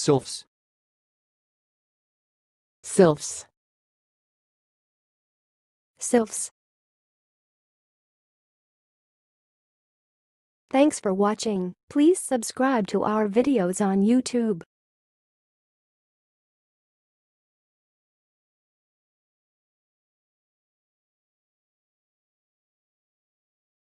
Sylphs. Sylphs. Sylphs. Thanks for watching. Please subscribe to our videos on YouTube.